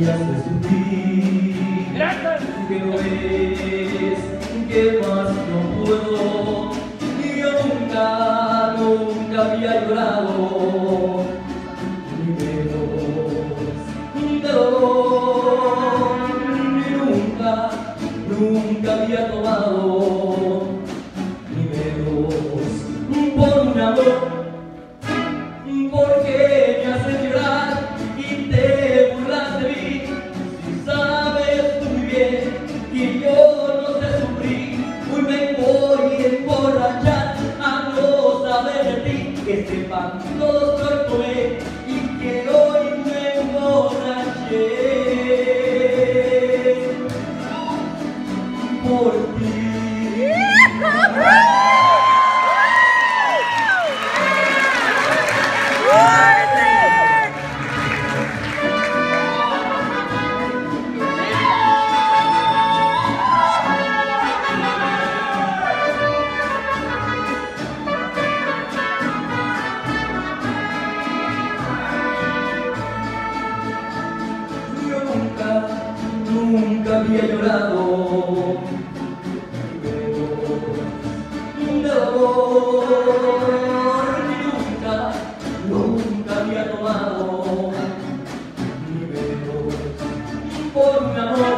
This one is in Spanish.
me hace sufrir. Que no ves, que más no puedo. Y yo nunca había llorado, ni menos de dolor, ni nunca había tomado, ni menos por un amor. Porque me haces llorar y te burlas de mí, si sabes tú muy bien que yo no sé sufrir. Hoy me voy a emborrachar a no saber de ti, que sepan todos que hoy tomé y que hoy me emborraché por ti. Nunca había llorado, de dolor, ni nunca había tomado, ni menos por un amor.